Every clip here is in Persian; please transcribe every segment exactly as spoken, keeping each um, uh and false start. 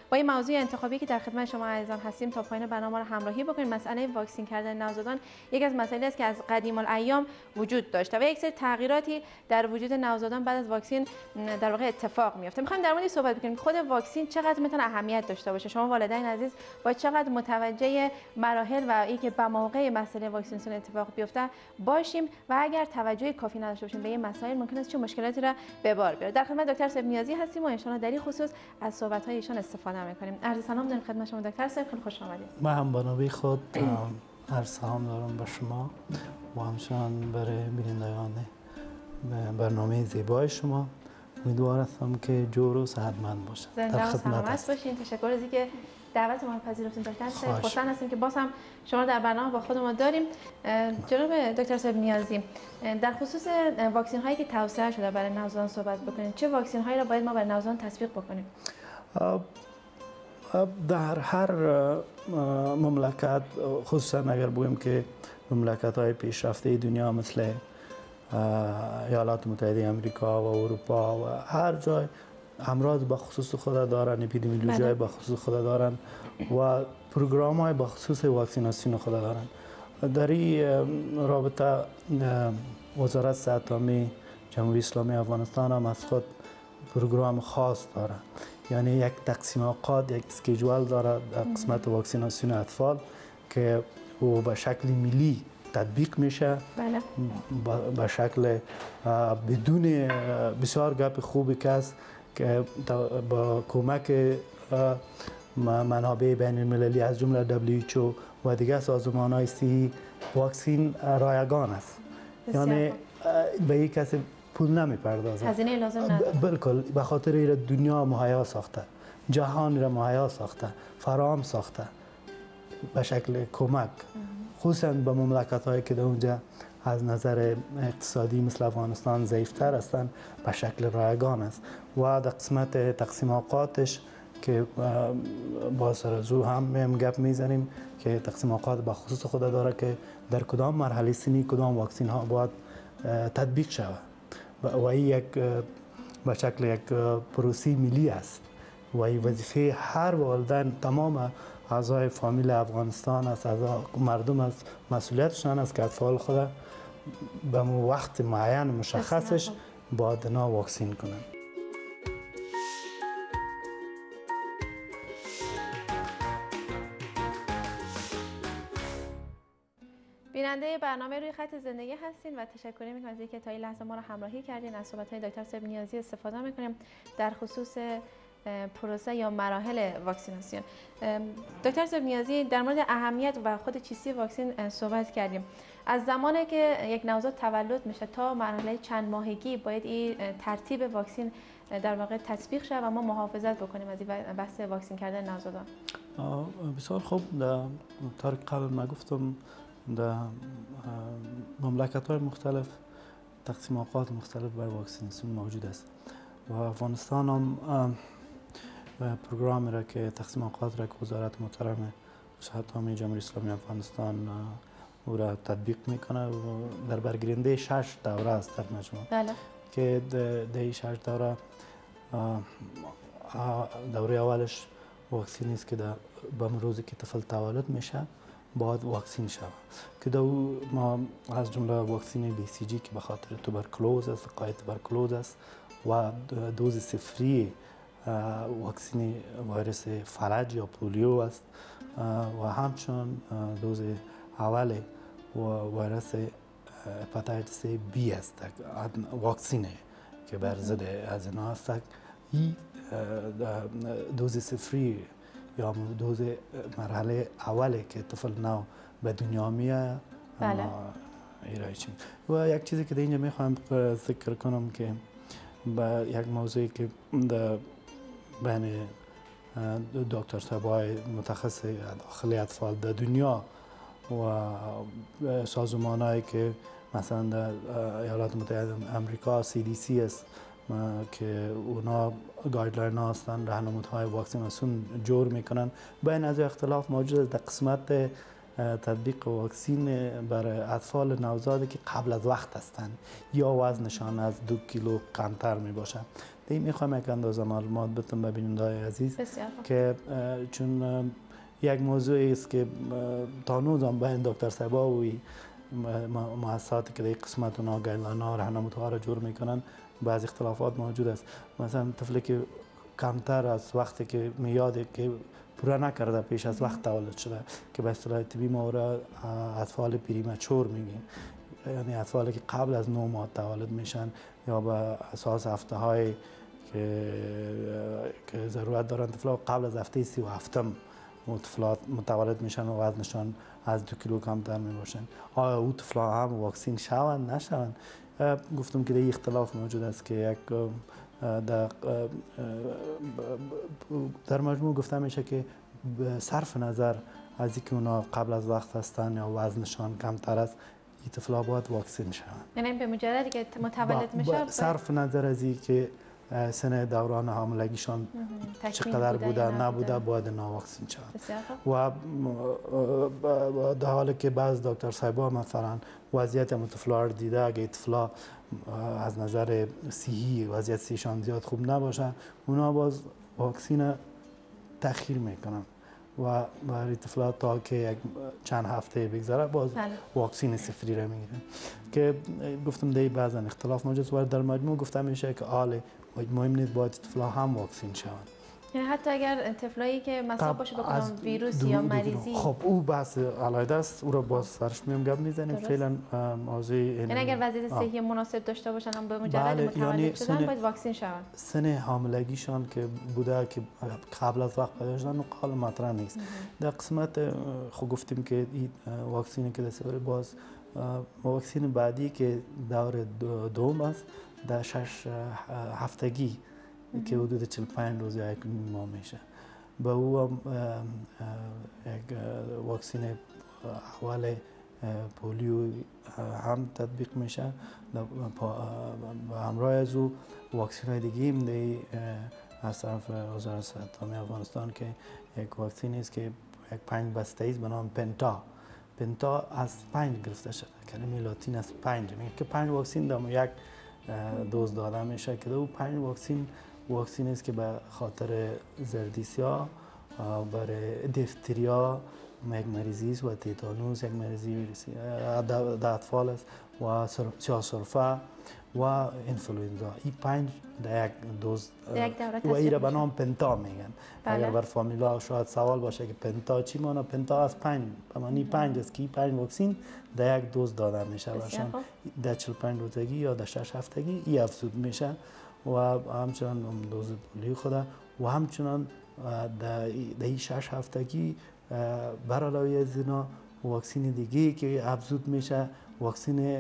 با این موضوع انتخابی که در خدمت شما عزیزان هستیم تا پایان برنامه را همراهی بکنید. مسئله واکسین کردن نوزادان یک از مسائلی است که از قدیم الایام وجود داشته و یک سری تغییراتی در وجود نوزادان بعد از واکسین در واقع اتفاق میفته. میخوایم در مورد صحبت بکنیم خود واکسین چقدر میتونه اهمیت داشته باشه. شما والدین عزیز با چقدر متوجه مراحل و اینکه به موقع مسئله واکسیناسیون اتفاق بیفته باشیم و اگر توجه کافی نداشته باشیم به این مسائل ممکن است چه مشکلاتی را به بار بیاره. در خدمت دکتر صاحب نیازی هستیم و ان شاء الله در این خصوص از صحبت‌های ایشان استفاده می‌کنیم. عرض سلام دارم خدمت شما دکتر صاحب، خیلی خوش آمدید. من هم به نوبه خود عرض سلام دارم به شما و همچنان برای بینندگان برنامه زیبای شما. امیدوار هستم که جور و صحتمند باشید. در خدمت باشین. تشکر از اینکه دعوت ما رو پذیرفتین دکتر صاحب. خوشحال هستیم که باز هم شما در برنامه با خود ما داریم. جناب دکتر صاحب نیازی، در خصوص واکسین هایی که توصیه شده برای نوزادان صحبت بکنید. چه واکسین هایی را باید ما برای نوزادان تطبیق بکنیم؟ در هر مملکت، خصوصا اگر بگویم که مملکت های پیشرفته دنیا مثل ایالات متحده آمریکا و اروپا و هر جای امراض به خصوص خود دارن، اپیدمیولوژی های به خصوص خود دارن و پروگرام های به خصوص واکسیناسیون خود دارن. در این رابطه وزارت صحت عامه جمهوری اسلامی افغانستان هم از خود پروگرام خاص داره، یعنی یک تقسیم اوقات، یک اسکیجول داره در قسمت واکسیناسیون اطفال که او به شکل ملی تطبیق میشه. بله. به شکل بدون بسیار گپ خوبی که است که با کمک منابع بین المللی از جمله دبلیو اچ او و دیگر سازمان های صحی واکسین رایگان است، یعنی به یک کسی پول نمی پردازه، هزینه لازم نداره. بالکل به خاطر این دنیا مهیا ساخته، جهان را مهیا ساخته، فراهم ساخته به شکل کمک، خصوصا به مملکت هایی که در اونجا از نظر اقتصادی مثل افغانستان ضعیفتر هستند به شکل رایگان است و در قسمت تقسیم اوقاتش که با سرزو هم میم گپ میزنیم که تقسیم اوقات به خصوص خود داره که در کدام مرحله سنی کدام واکسین ها باید تطبیق شود و این یک به شکل یک پروسه ملی است و این وظیفه هر والدین، تمام اعضای فامیل افغانستان است، اعضای مردم است، مسئولیتشان است که اطفال خود به وقت معین مشخصش باید اینا واکسین کنند. بیننده برنامه روی خط زندگی هستین و تشکر می‌کنم از اینکه تا این لحظه ما رو همراهی کردین. از صحبت‌های دکتر صاحب نیازی استفاده می‌کنیم در خصوص پروسه یا مراحل واکسیناسیون. دکتر صاحب نیازی، در مورد اهمیت و خود چیستی واکسین صحبت کردیم. از زمانی که یک نوزاد تولد میشه تا مرحله چند ماهگی باید این ترتیب واکسین در واقع تطبیق شه و ما محافظت بکنیم از این بحث واکسین کردن نوزادان. بسیار خوب. در طور قبل ما گفتم در مملکت های مختلف تقسیم اوقات مختلف برای واکسیناسیون موجود است و افغانستان هم پروگرام را که تقسیم اوقات را که وزارت محترم صحت عامه جمهوری اسلامی افغانستان او را تطبیق میکنه و در برگیرنده شش دوره است در مجموع. بله. که در شش دوره دوره اولش واکسینی است که در به روزی که طفل تولد میشه باید واکسین شود که دو ما از جمله واکسین بی سی جی که به خاطر توبرکلوز است، وقایع توبرکلوز است و دوز صفری واکسین ویروس فلج یا پولیو است و همچنین دوز اول ویروس هپاتیتس بی است واکسینه که بر ضد از اینا است. این دوز صفری یا دوز مرحله اوله که طفل نو به دنیا میاد. بله. و یک چیزی که در اینجا میخوام ذکر کنم که با یک موضوعی که در بین دکتر صاحبای متخصص داخل اطفال در دنیا و سازمانهایی که مثلا در ایالات متحده آمریکا سی دی سی است که اونا گایدلاین ها هستن، راهنمودهای واکسیناسیون جور میکنن، بین از اختلاف موجود است در قسمت تطبیق واکسین برای اطفال نوزادی که قبل از وقت هستند یا وزنشان از دو کیلو کمتر می باشد. این میخوام یک اندازه معلومات بدم به بینندگان عزیز که چون یک موضوعی است که تا نوز هم بین دکتر صاحبا و مؤسساتی که در قسمت اونا گایدلاین ها راهنمودها را جور میکنن بعض اختلافات موجود است. مثلا طفلی که کمتر از وقتی که میاد که پورا نکرده پیش از وقت تولد شده که به اصطلاح طبی ما را اطفال پریمچور میگیم، یعنی اطفالی که قبل از نه ماه تولد میشن یا به اساس هفته های که که ضرورت دارن طفلا قبل از هفته سی و هفتم طفلات متولد میشن و وزنشان از دو کیلو کمتر می باشن. آیا او طفلا هم واکسین شوند نشوند؟ گفتم که این اختلاف موجود است که یک در, در مجموع گفته میشه که صرف نظر از اینکه اونا قبل از وقت هستن یا وزنشان کمتر است این طفلا باید واکسین شوند. یعنی به مجردی که متولد میشه صرف نظر از اینکه سن دوران حاملگیشان چقدر بوده نبوده باید ناواکسین شوند. و در حالی که بعض دکتر صاحبا مثلا وضعیت طفلا را دیده اگه طفلا از نظر صحی وضعیت صحیشان زیاد خوب نباشه اونا باز واکسین تأخیر میکنن و برای طفلا تا که یک چند هفته بگذره باز واکسین صفری را میگیرن که گفتم دی بعضا اختلاف موجود است و در مجموع گفته میشه که آله مهم نیست باید طفلا هم واکسین شوند. یعنی حتی اگر طفلایی که مصاب باشه بکنم ویروس یا مریضی خب او بحث علیحده است او را باز سرش میام گپ میزنیم. فعلا موضوع یعنی اگر وضعیت صحی مناسب داشته باشن هم به مجرد متولد شدن باید واکسین شوند. سن حاملگیشان که بوده که قبل از وقت پیدا شدن قال مطرح نیست. در قسمت خب گفتیم که این واکسینی که دست باز واکسین بعدی که دور دوم است در شش هفتگی که حدود چهل و پنج روز یا یک ماه میشه. به او هم یک واکسین اول پولیو هم تطبیق میشه و همراه از او واکسین های دیگه هم دی از طرف وزارت صحت افغانستان که یک واکسین است که یک پنج بسته است به نام پنتا. پنتا از پنج گرفته شده، کلمه لاتین از پنج میگه که پنج واکسین در یک دوز داده میشه که دو پنج واکسین واکسین است که به خاطر زردیسیا، برای دیفتریا یک مریضی است و تیتانوس یک مریضی ویروسی در اطفال است و سیاه‌سرفه و انفلوئنزا. این پنج در یک دوز و این را به نام پنتا میگن. اگر بر فامیلا شاید سوال باشه که پنتا چی معنی؟ پنتا از پنج به معنی پنج است که این پنج واکسین در یک دوز داده میشه برشان در چهل و پنج روزگی یا در شش هفتگی این افزود میشه و همچنان دوز پولیو خود و همچنان در این شش هفتگی بر علاوه از اینا واکسین دیگه که افزود میشه واکسین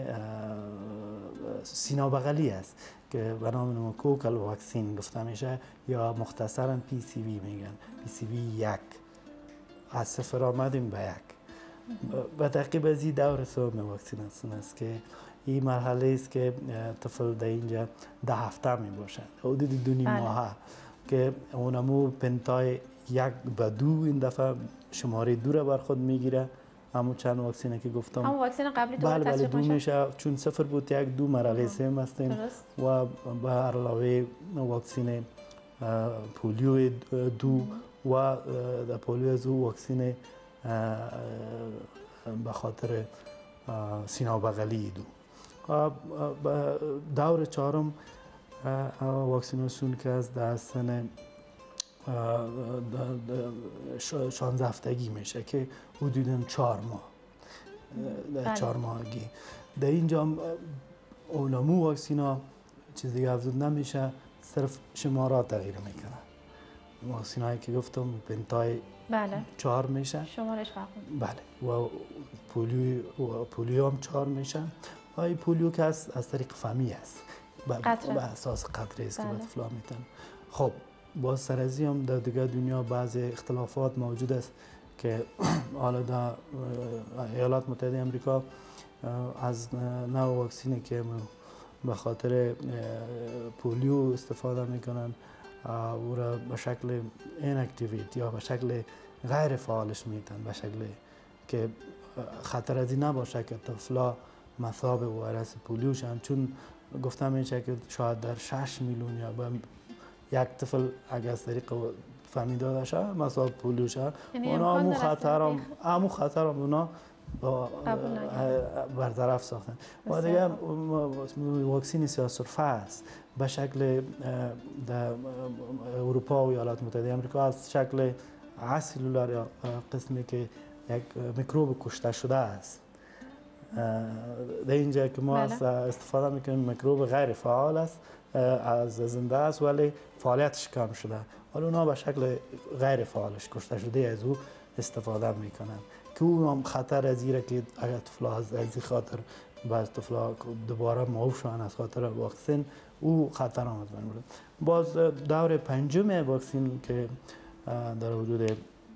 سینا بغلی است که به نام نوموکوکل واکسین گفته میشه یا مختصرا پی سی وی میگن. پی سی وی یک از صفر آمدیم به یک. به تعقیب از این دور سوم واکسیناسیون است که این مرحله است که طفل در اینجا ده هفته می باشد حدود دو نیم ماه که اونمو پنتای یک به دو این دفعه شماره دو را بر خود میگیره. همون چند واکسینه که گفتم همون واکسین قبلی دوباره بله بله تصویب دو میشه میشه چون صفر بود یک دو مرحله سوم هستیم و به علاوه واکسین پولیو دو و در پولیو دو واکسین به خاطر سینا بغلی دو. دور چهارم واکسیناسیون که از در سن شانزده هفتگی میشه که حدوداً چهار ماه در چهار ماهگی. در اینجا اولمو واکسینا چیز دیگه افزود نمیشه، صرف شمارات تغییر میکنه. واکسین هایی که گفتم پنتای بله چهار میشه شمارش فرق بله و پولیو و پولیو هم چهار میشه. و این پولیو که از, از طریق فمی است به اساس قطره است که به طفلا میتن. خب باز سرازی هم در دیگه دنیا بعض اختلافات موجود است که حالا در ایالات متحده امریکا از نوع واکسینی که به خاطر پولیو استفاده میکنن او را به شکل ایناکتیویت یا به شکل غیر فعالش میتن، به شکل که خطر از این نباشه که طفلا مصاب ویروس پولیو شن، چون گفتم میشه که شاید در شش میلیون یا به یک طفل اگر از طریق فهمیده داشته مصاب پولیو شه، اونا همون خطرم همون خطرم اونا برطرف ساختن. و دیگه واکسین سیاه‌سرفه است به شکل در اروپا و ایالات متحده آمریکا از شکل اسیلولار یا قسمی که یک میکروب کشته شده است. در اینجا که ما بله. استفاده میکنیم میکروب غیر فعال است، از زنده است ولی فعالیتش کم شده، ولی اونا به شکل غیر فعالش کشته شده از او استفاده میکنن که او هم خطر از ایره که اگر طفلا از این خاطر بعض طفلا دوباره معاف شوند از خاطر واکسن، او خطر هم از بین میره. باز دور پنجم واکسن که در حدود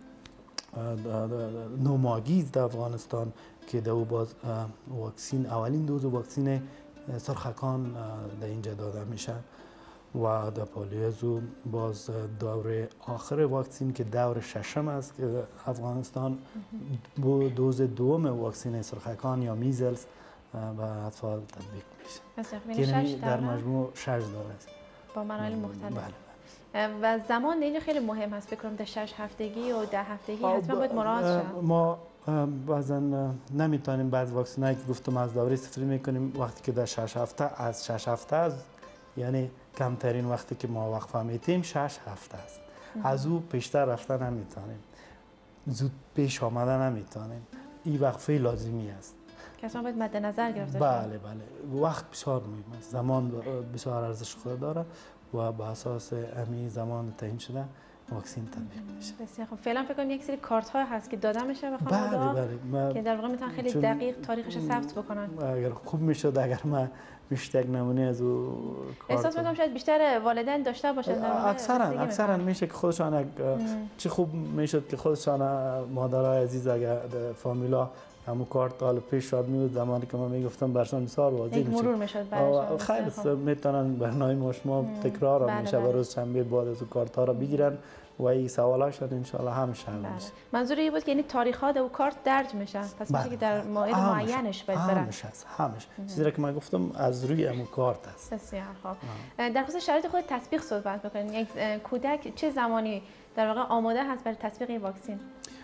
نوماگیز در افغانستان که در او باز واکسین اولین دوز واکسین سرخکان در اینجا داده میشه و در پالیوزو باز دور آخر واکسین که دور ششم است که افغانستان با دوز دوم واکسین سرخکان یا میزلز به اطفال تطبیق میشه که در مجموع شش دوره است با مراحل مختلف. بله. و زمان اینجا خیلی مهم است، فکر کنم در شش هفتگی و ده هفتگی حتما باید مراعات شه. ما بعضا نمیتونیم بعض واکسینایی که گفتم از دوره استفاده میکنیم وقتی که در شش هفته از شش هفته است، یعنی کمترین وقتی که ما وقفه میتیم شش هفته است. از او بیشتر رفتن نمیتونیم، زود پیش آمده نمیتونیم، این وقفه لازمی است که اصلا باید مد نظر گرفته بله بله وقت بسیار مهم است، زمان بسیار ارزش خود داره و به اساس امی زمان تعیین شده واکسین تطبیق میشه. بسیار خب. فعلا فکر کنم یک سری کارت ها هست که داده میشه به خانواده‌ها بله بله که در واقع میتونن خیلی دقیق تاریخش ثبت بکنن. اگر خوب میشد اگر ما بیشتر یک نمونه از او احساس میکنم شاید بیشتر والدین داشته باشن در واقع. اکثرا اکثرا میشه که خودشان چه خوب میشد که خودشان مادرای عزیز اگر فامیلا همون کارت حال پیش شاد میود زمانی که ما میگفتم برشان بسیار واضح میشه مرور میشد برشان خیلی میتونن برنامه شما تکرار هم میشه و روز شنبه بعد از کارت ها رو بگیرن و این سوالاشون ان شاء الله همش حل میشه. منظور این بود که یعنی تاریخ ها و کارت درج میشه، پس میشه که در موعد معینش باید برن. همش هست همش چیزی که من گفتم از روی همون کارت است. بسیار خوب. در خصوص شرایط خود تطبیق صحبت بکنید. یک کودک چه زمانی در واقع آماده هست برای تطبیق این واکسن؟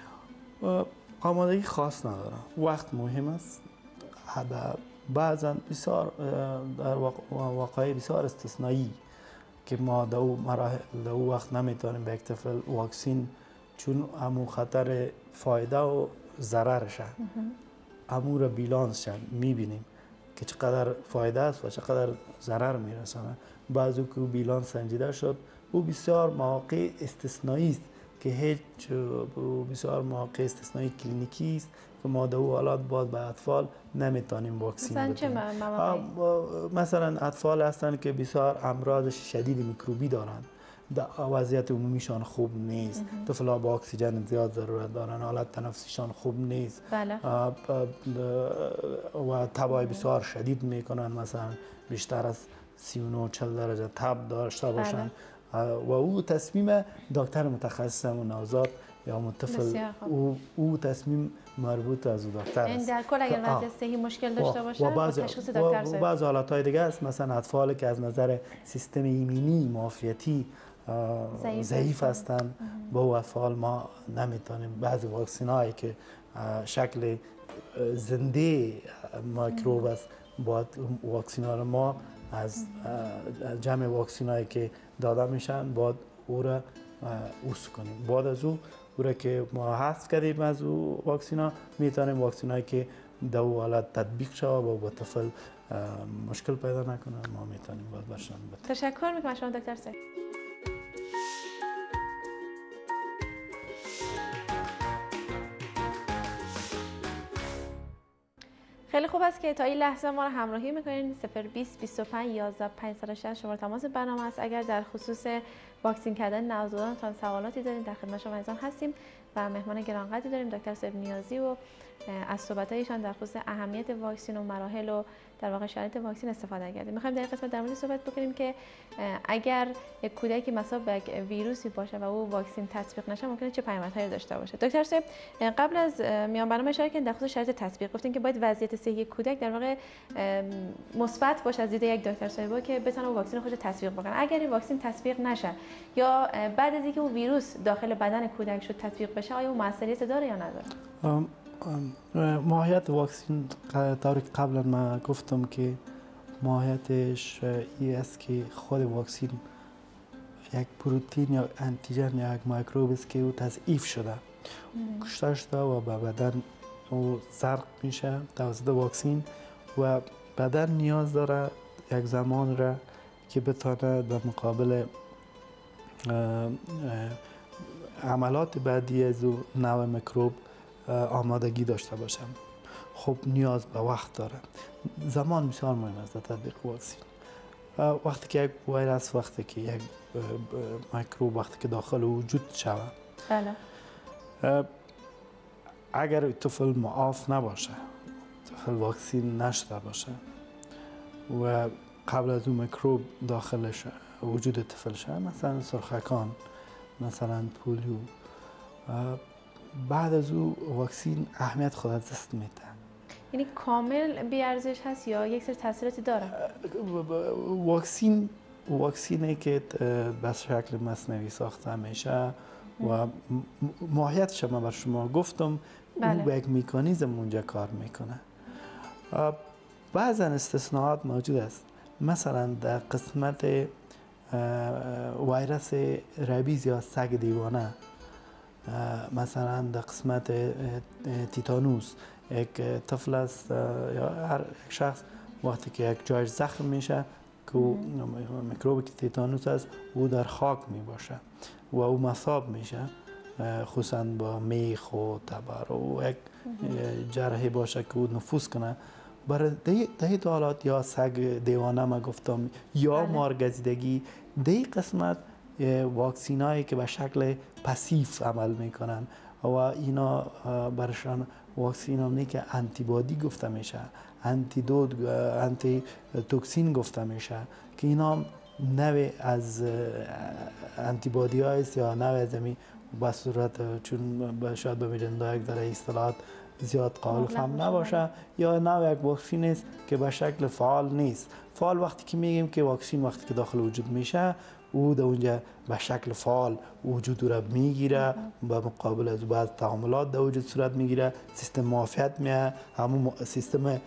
آمادگی خاص نداره، وقت مهم است. بعضا بسیار در واقعی بسیار استثنایی که ما در او مراحل در او وقت نمیتونیم به یک طفل واکسین، چون همون خطر فایده و ضررش همون را بیلانس شن میبینیم که چقدر فایده است و چقدر ضرر میرسانه. بعضی که بیلانس سنجیده شد او بسیار مواقع استثنایی است که هیچ بسیار مواقع استثنایی کلینیکی است که ما در او حالات باز به اطفال نمیتونیم واکسین بدیم. مثلا چه مواقعی؟ مثلا اطفال هستند که بسیار امراض شدید میکروبی دارند، وضعیت عمومیشان خوب نیست، طفلا با اکسیژن زیاد ضرورت دارن، حالت تنفسیشان خوب نیست. بله. و تبای بسیار شدید میکنن، مثلا بیشتر از سی و نه چهل درجه تب داشته باشن. بله. و او تصمیم دکتر متخصص و نوزاد یا مطفل او, او تصمیم مربوط از دکتر است. این در کل اگر وضعیت صحی مشکل داشته باشه و بعض تشخیص دکتر و بعض حالت‌های دیگه است، مثلا اطفالی که از نظر سیستم ایمنی معافیتی ضعیف هستند، با او اطفال ما نمیتونیم بعضی واکسینایی که شکل زنده میکروب است با واکسین‌ها ما از جمع واکسینایی که داده میشن باید او را اوس کنیم. بعد از او او را که ما حذف کردیم از او واکسینا میتونیم واکسینایی که در او حالت تطبیق شود و با طفل مشکل پیدا نکنه ما میتونیم باید برشان بدیم. تشکر میکنم شما دکتر سید. خیلی خوب است که تا این لحظه ما رو همراهی میکنید. صفر بیست بیست و پنج یازده پانصد و شصت شماره تماس برنامه است. اگر در خصوص واکسین کردن نوزادانتان سوالاتی دارید در خدمت شما عزیزان هستیم و مهمان گرانقدری داریم دکتر صاحب نیازی و از صحبت‌هایشان در خصوص اهمیت واکسن و مراحل و در واقع شرایط واکسن استفاده کردیم. می‌خوایم در این قسمت در مورد صحبت بکنیم که اگر یک کودکی مصاب به ویروسی باشه و او واکسن تطبیق نشه ممکنه چه پیامدهایی داشته باشه. دکتر صاحب قبل از میان برنامه اشاره کردین در خصوص شرایط تطبیق، گفتین که باید وضعیت صحی کودک در واقع مثبت باشه از دید یک دکتر صاحب که بتونه واکسن خودش تطبیق بکنه. اگر این واکسن تطبیق نشه یا بعد از اینکه او ویروس داخل بدن کودک شد تطبیق بشه آیا موثریت داره یا نداره؟ ماهیت واکسن طوری که قبلا ما گفتم که ماهیتش این است که خود واکسن یک پروتئین یا انتیژن یا یک میکروب است که او تضعیف شده کشته شده و به بدن او زرق میشه توسط واکسن و بدن نیاز داره یک زمان را که بتونه در مقابل عملات بعدی از او نوع میکروب آمادگی داشته باشم. خب نیاز به وقت داره. زمان بسیار مهم است در تطبیق واکسن. وقتی که یک ویروس، وقتی که یک میکروب وقتی که داخل وجود شود، بله. اگر طفل معاف نباشه، طفل واکسن نشده باشه و قبل از اون میکروب داخلش وجود طفل شه، مثلا سرخکان، مثلا پولیو، بعد از او واکسن اهمیت خود از دست میده. یعنی کامل بی ارزش هست یا یک سری تاثیراتی داره؟ واکسن واکسینی که به شکل مصنوعی ساخته میشه و ماهیتش من بر شما گفتم، بله. او به یک مکانیزم اونجا کار میکنه. بعضا استثناءات موجود است. مثلا در قسمت ویروس ربیز یا سگ دیوانه، مثلا در قسمت تیتانوس، یک طفل است یا هر شخص وقتی که یک جایش زخم میشه که میکروب که تیتانوس است او در خاک می باشه و او مصاب میشه، خصوصا با میخ و تبر و یک جرحی باشه که او نفوذ کنه. برای ده حالات یا سگ دیوانه ما گفتم یا مارگزیدگی، ده قسمت واکسین هایی که به شکل پسیف عمل میکنن و اینا برشان واکسین هم که انتیبادی گفته میشه، انتیدوت، انتی توکسین گفته میشه که اینا هم نوع از انتیبادی هایست یا نوع از امی به صورت چون شاید بمیرنده یک ذره اصطلاحات زیاد قابل فهم نباشه یا نوع یک واکسین است که به شکل فعال نیست. فعال وقتی که میگیم که واکسین وقتی که داخل وجود میشه او در اونجا به شکل فعال وجود را میگیره، به مقابل از بعض تعاملات در وجود صورت میگیره، سیستم معافیت میه، همون سیستم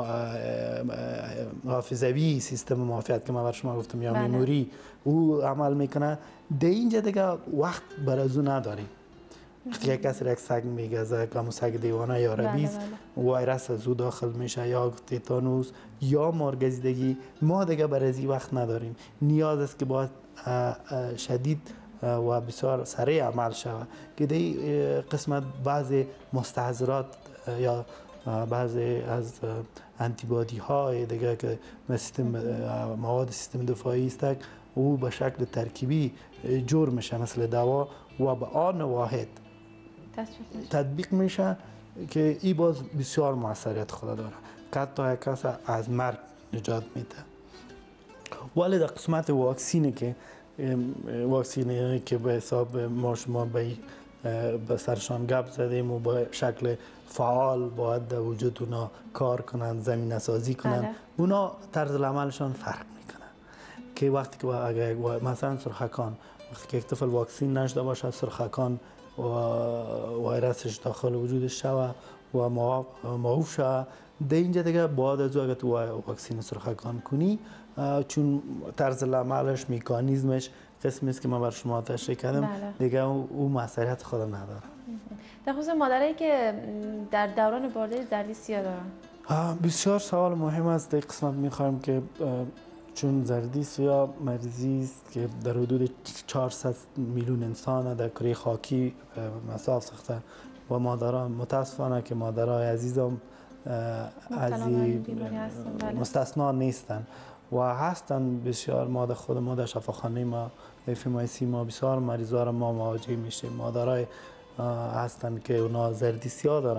حافظوی، سیستم معافیت که من بر شما گفتم یا میموری او عمل میکنه. در اینجا دیگه وقت بر از او نداریم. وقتی یک کسی یک سگ میگزه که همون سگ دیوانه یا ربیز ویروس از او داخل میشه یا تیتانوس یا مارگزیدگی، ما دیگه بر از این وقت نداریم. نیاز است که باید شدید و بسیار سریع عمل شود که در قسمت بعضی مستحضرات یا بعضی از انتیبادی های دیگه که سیستم مواد سیستم دفاعی است او به شکل ترکیبی جور میشه مثل دوا و به آن واحد تطبیق میشه که این باز بسیار موثریت خود داره که حتی یک کس از مرگ نجات میده. ولی در قسمت واکسینی که واکسینی که به حساب ما شما به سرشان گپ زدیم و به شکل فعال باید در وجود اونا کار کنند، زمینه سازی کنند، بله. اونا طرز عملشان فرق میکنه که وقتی که اگر مثلا سرخکان وقتی که یک طفل واکسین نشده باشه سرخکان و ویروسش داخل وجودش شود و معاف شود، در اینجا دیگه باید از اگر تو واکسین سرخکان کنی چون طرز عملش میکانیزمش قسمی است که من بر شما تشریح کردم، بله. دیگه او موثریت خود نداره. در خصوص مادرایی که در دوران بارداری زردی سیاه دارن، بسیار سوال مهم است. در قسمت میخوایم که چون زردی سیاه مریضی است که در حدود چهارصد میلیون انسان در کره خاکی مصاب ساخته و مادران متاسفانه که مادرای عزیزم از مستثنا نیستن و هستن. بسیار ما در خود ما در شفاخانه ما اف ام آی سی ما بسیار مریضا را ما مواجه میشیم، مادرای هستن که اونا زردی سیاه دارن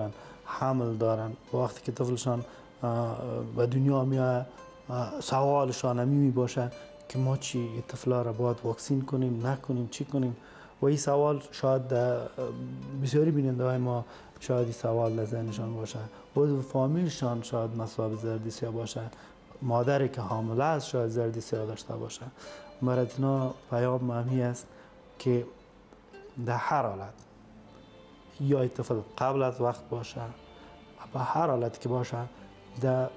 حمل دارن وقتی که طفلشان به دنیا میاد سوالشان همی می باشه که ما چی طفلا را باید واکسین کنیم نکنیم چی کنیم و این سوال شاید بسیاری بیننده های ما شاید این سوال در ذهنشان باشه و فامیلشان شاید مصاب زردی باشه مادری که حامله است شاید زردی سیاه داشته باشه برای اینا پیام مهمی است که در هر حالت یا طفل قبل از وقت باشه به هر حالت که باشه در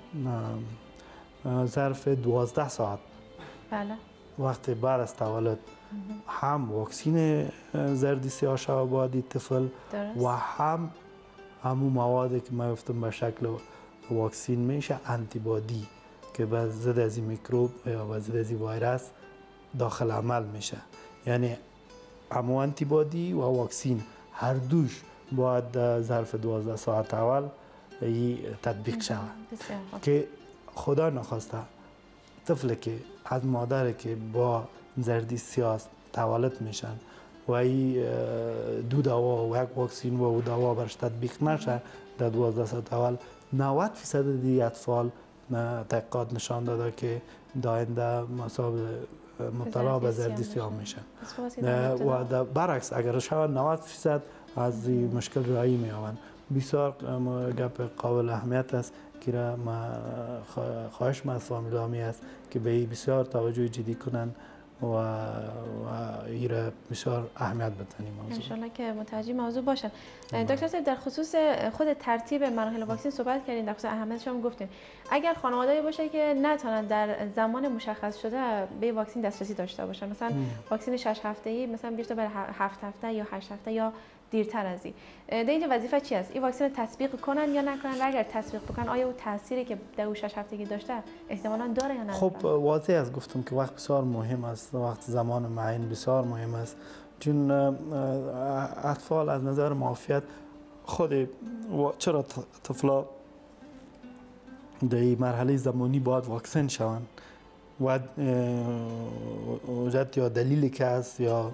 ظرف دوازده ساعت بله وقتی بعد از تولد هم واکسین زردی سیاه شوه باید طفل درست. و هم همون موادی که ما گفتم به شکل واکسین میشه آنتیبادی که به ضد از این میکروب یا به ضد از این ویروس داخل عمل میشه یعنی همون آنتیبادی و واکسین هر دوش باید در ظرف دوازده ساعت اول تطبیق شود که خدا نخواسته طفل که از مادر که با زردی سیاه تولد میشن و این دو دوا و یک واکسین و دوا برش تطبیق نشه در دوازده ساعت اول نود فیصد دی اطفال تحقیقات نشان داده که داینده مصاب مبتلا به زردی سیاه میشن و در برعکس اگر شود نود فیصد از این مشکل رایی میآوند بسیار گپ قابل اهمیت است که را ما خواهش من از فامیل همی است که به بسیار توجه جدی کنند و, و ایره بسیار اهمیت بتنیم موضوع انشالله که متوجه موضوع باشن. دکتر صاحب در خصوص خود ترتیب مراحل واکسین صحبت کردین در خصوص اهمیتش هم گفتین اگر خانواده‌ای باشه که نتونن در زمان مشخص شده به واکسین دسترسی داشته باشن مثلا واکسین شش هفته‌ای مثلا بیشتر برای هفت هفته یا هشت هفته یا دیرتر از این در اینجا وظیفه چی است این واکسین تطبیق کنن یا نکنن و اگر تطبیق بکنن آیا اون تأثیری که در اون شش هفتگی داشته احتمالاً داره یا نه خب واضح است گفتم که وقت بسیار مهم است وقت زمان معین بسیار مهم است چون اطفال از نظر معافیت خود چرا طفلا در این مرحله زمانی باید واکسن شوند و وجد یا دلیلی که است یا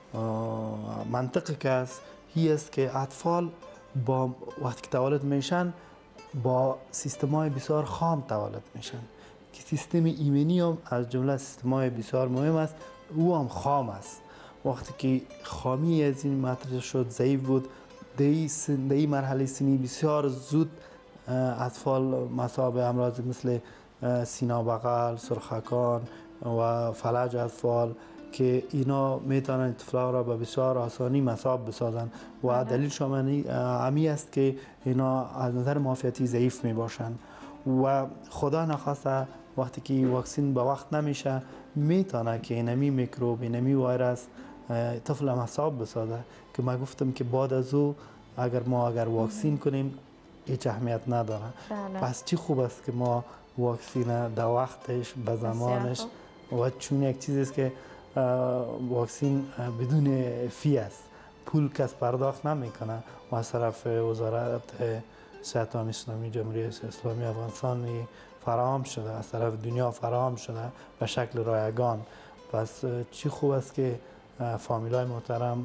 منطقی که است هی است که اطفال با وقتی که تولد میشن با سیستم های بسیار خام تولد میشن که سیستم ایمنی هم از جمله سیستم های بسیار مهم است او هم خام است وقتی که خامی از این مطرح شد ضعیف بود در این مرحله سنی بسیار زود اطفال مصاب امراض مثل سینا بغل سرخکان و فلج اطفال که اینا میتونن طفلا را به بسیار آسانی مصاب بسازند و دلیلش همی است که اینا از نظر معافیتی ضعیف می باشند و خدا نخواسته وقتی که واکسین به وقت نمیشه میتونه که اینمی میکروب اینمی ویروس طفل مصاب بسازه که ما گفتم که بعد از او اگر ما اگر واکسین کنیم هیچ اهمیت نداره پس چی خوب است که ما واکسین در وقتش به زمانش و چون یک چیزی است که واکسین بدون فی است پول کس پرداخت نمیکنه و از طرف وزارت صحت عامه اسلامی جمهوری اسلامی افغانستان فراهم شده از طرف دنیا فراهم شده به شکل رایگان پس چی خوب است که فامیلای محترم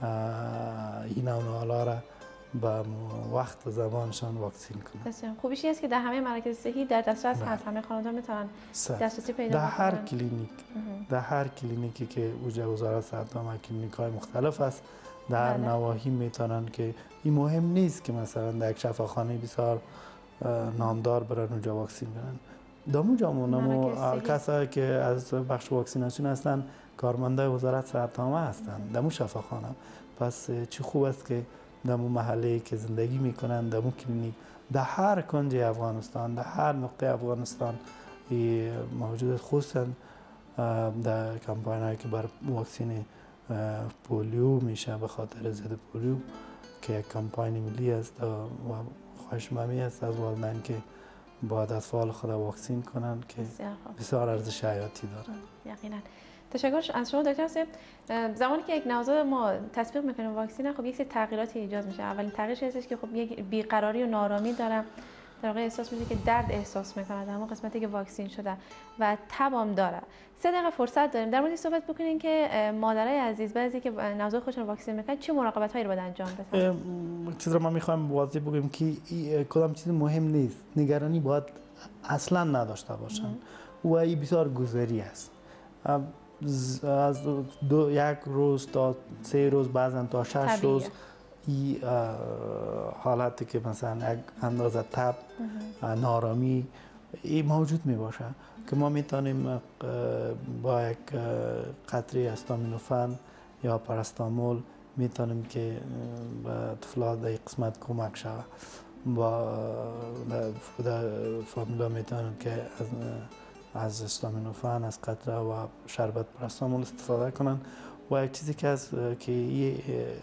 این نوعالا را به وقت و زمانشان واکسین کنند. بسیار خوبیش است که در همه مراکز صحی در دسترس هست همه خانواده میتونن دسترسی پیدا کنند. در هر کلینیک در هر کلینیکی که وجه وزارت صحت عامه کلینیک های مختلف است در بله. نواحی میتونن که این مهم نیست که مثلا در یک شفاخانه بسیار نامدار برن اونجا واکسین برن دامو جامونمو کسایی که از بخش واکسیناسیون هستن کارمندای وزارت صحت عامه هستن دمو شفاخانه پس چه خوب است که دمو محله که زندگی میکنن دمو کلینیک در هر کنج افغانستان در هر نقطه افغانستان موجود خصوصا در کمپاین هایی که بر واکسین پولیو میشه به خاطر ضد پولیو که یک کمپاین ملی است و خواهش ممی است از والدین که باید اطفال خود واکسین کنند که بسیار ارزش حیاتی داره. یقینا. تشکر از شما دکتر صاحب. زمانی که یک نوزاد ما تطبیق میکنیم واکسین خب یک سری تغییراتی ایجاد میشه. اولین تغییرش هستش که خب یک بیقراری و نارامی داره در واقع احساس میشه که درد احساس میکنه در اون قسمتی که واکسین شده و تب هم داره. سه دقیقه فرصت داریم در موردی صحبت بکنیم که مادرای عزیز بعضی که نوزاد خودشون واکسین میکنن چه مراقبت‌هایی رو باید انجام بدن؟ چیزی رو من میخوام واضح بگم که کدام چیز مهم نیست، نگرانی باید اصلا نداشته باشن و این بسیار گذری است. از دو یک روز تا سه روز بعضا تا شش طبیعه. روز این حالتی که مثلا یک اندازه تب نارامی این موجود می باشه که ما میتونیم با یک قطره استامینوفن یا پاراستامول میتونیم که به طفلات در قسمت کمک شود. با فامیلا میتونیم که از از استامینوفن، از قطره و شربت پاراستامول استفاده کنن و یک چیزی که از که یه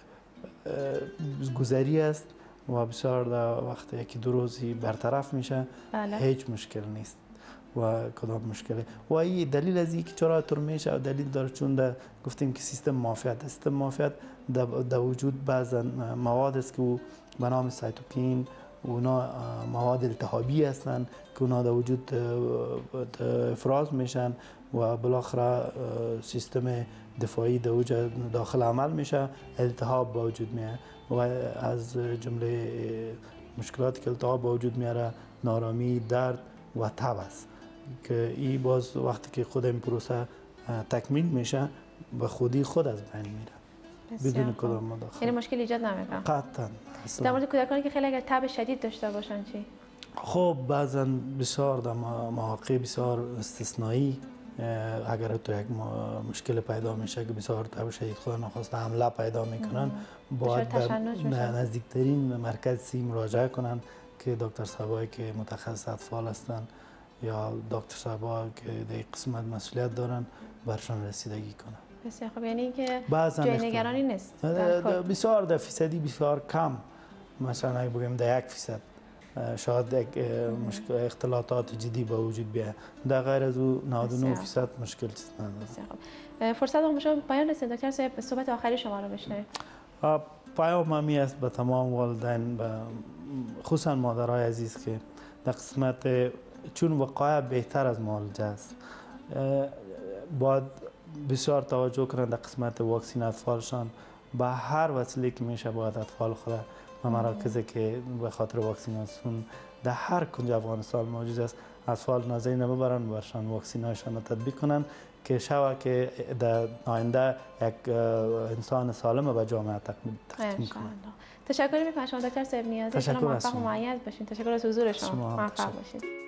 گذری است و بسیار در وقت یکی دو روزی برطرف میشه. بله. هیچ مشکل نیست و کدام مشکلی و این دلیل از اینکه چرا طور میشه و دلیل داره چون ده گفتیم که سیستم معافیت سیستم معافیت در وجود بعضا مواد است که به نام سایتوکین اونا مواد التهابی هستند که اونا در وجود افراز میشن و بالاخره سیستم دفاعی در وجود داخل عمل میشه، التهاب با وجود میاد و از جمله مشکلاتی که التهاب با وجود میاره نارامی، درد و تب است که این باز وقتی که خود این پروسه تکمیل میشه به خودی خود از بین میره بدون کدام مداخله. یعنی مشکل ایجاد نمیکنه؟ قطعا. در مورد کودکانی که خیلی اگر تب شدید داشته باشن چی؟ خب بعضا بسیار در مواقع بسیار استثنایی اگر تو یک مشکل پیدا میشه که بسیار تب شدید خدا نخواسته حمله پیدا میکنن باید به نزدیکترین مرکز سی مراجعه کنن که دکتر صاحبایی که متخصص اطفال هستن یا دکتر صاحبا که در قسمت مسئولیت دارن برشان رسیدگی کنن. بسیار خب، یعنی که جای نگرانی نیست. بسیار در فیصدی بسیار کم، مثلا اگه بگیم در یک فیصد شاید یک مشکل اختلاطات جدی به وجود بیاد، در غیر از او نود و نه فیصد مشکل چیز نداره. فرصت هم شما پایان رسید دکتر صاحب، صحبت آخری شما رو بشنویم. پیام همی است به تمام والدین، به خصوصا مادرای عزیز که در قسمت چون وقایع بهتر از معالجه است باید بسیار توجه کنند در قسمت واکسین اطفالشان. به هر وسیله که میشه باید اطفال خود و مراکزی که به خاطر واکسیناسیون در هر کنج افغانستان موجود است اطفال نظری نببرن برشان واکسیناشان را تطبیق کنند که شوه که در آینده یک انسان سالم به جامعه تقدیم کنند. تشکر میکنم شما دکتر صاحب نیازی. شما موفق و مؤید باشین. تشکر از حضور شما. موفق باشین.